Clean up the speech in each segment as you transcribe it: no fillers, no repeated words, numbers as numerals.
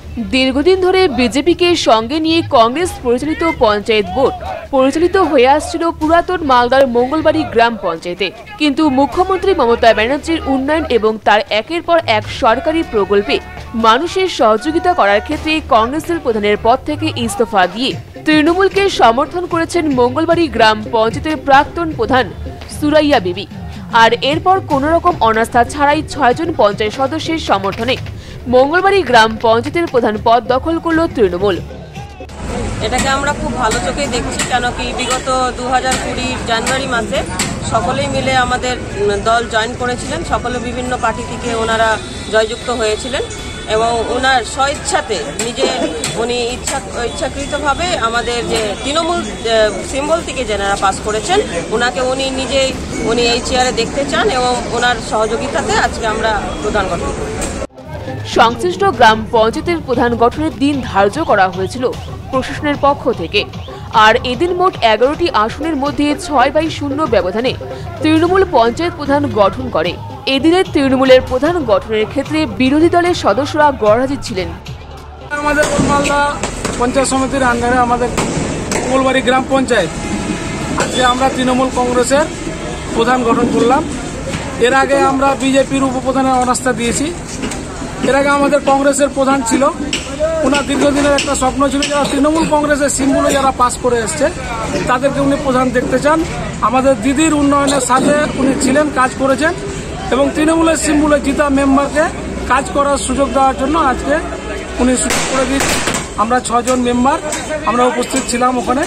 দীর্ঘদিন ধরে বিজেপিকে সঙ্গে নিয়ে কংগ্রেস পরিচালিত পঞ্চায়েত বোর্ড পরিচালিত হয়ে আসছিল পুরাতন মালদার মঙ্গলবাড়ি গ্রাম পঞ্চায়েতে। কিন্তু মুখ্যমন্ত্রী মমতা ব্যানার্জির উন্নয়ন এবং তার একের পর এক সরকারি প্রকল্পে মানুষের সহযোগিতা করার ক্ষেত্রে কংগ্রেসের প্রধানের পদ থেকে ইস্তফা দিয়ে তৃণমূলকে সমর্থন করেছেন মঙ্গলবাড়ি গ্রাম পঞ্চায়েতের প্রাক্তন প্রধান সুরাইয়া বিবি। আর এরপর কোন রকম অনাস্থা ছাড়াই 6 জন পঞ্চায়েত সদস্যের সমর্থনে মঙ্গলবাড়ি গ্রাম পঞ্চায়েতের প্রধান পদ দখল করল তৃণমূল। এটাকে আমরা খুব ভালো চোখে দেখছি, কেন কি বিগত 2020 জানুয়ারি মাসে সকলেই মিলে আমাদের দল জয়েন করেছিলেন। সকলে বিভিন্ন পার্টি থেকে ওনারা জয়যুক্ত হয়েছিলেন এবং ওনার স্বইচ্ছাতে উনি ইচ্ছাকৃতভাবে আমাদের যে তৃণমূল সিম্বল থেকে যেনারা পাস করেছেন ওনাকে উনি এই চেয়ারে দেখতে চান এবং ওনার সহযোগিতাতে আজকে আমরা প্রধান গঠন করি। সংশ্লিষ্ট গ্রাম পঞ্চায়েতের প্রধান গঠনের দিন ধার্য করা হয়েছিল প্রশাসনের পক্ষ থেকে। আর এদিন মোট 11টি আসনের মধ্যে 6/0 ব্যবধানে তৃণমূল পঞ্চায়েত প্রধান গঠন করে। এদিনের তৃণমূলের প্রধান গঠনের ক্ষেত্রে বিরোধী দলের সদস্যরা গড়হাজির ছিলেন। আমাদের মালদা পঞ্চায়েত সমিতির আন্ডারে আমাদের মঙ্গলবাড়ি গ্রাম পঞ্চায়েত আজকে আমরা তৃণমূল কংগ্রেসের প্রধান গঠন করলাম। এর আগে আমরা বিজেপির উপপ্রধানের অনাস্থা দিয়েছি। এর আগে আমাদের কংগ্রেসের প্রধান ছিল, ওনার দীর্ঘদিনের একটা স্বপ্ন ছিল যারা তৃণমূল কংগ্রেসের সিম্বলে যারা পাস করে এসছে তাদেরকে উনি প্রধান দেখতে চান। আমাদের দিদির উন্নয়নের সাথে উনি ছিলেন, কাজ করেছেন এবং তৃণমূলের সিম্বলে জিতা মেম্বারকে কাজ করার সুযোগ দেওয়ার জন্য আজকে উনি সুযোগ করে দিয়েছেন। আমরা 6 জন মেম্বার আমরা উপস্থিত ছিলাম ওখানে।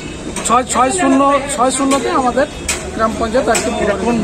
6-0-তে আমাদের গ্রাম পঞ্চায়েত আজকে এরকম।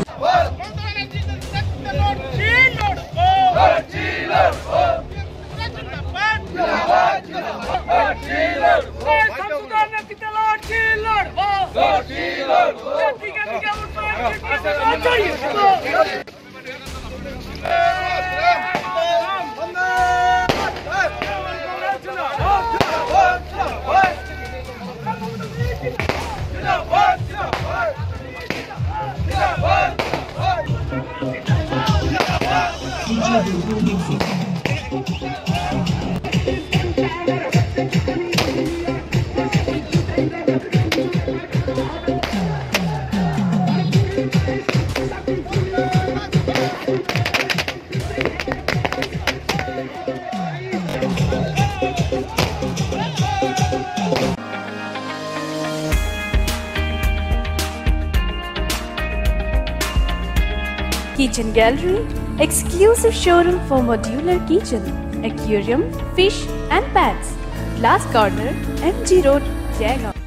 Kitchen Gallery, exclusive showroom for modular kitchen, aquarium, fish and pets. Glass Corner, MG Road, Jaigaon.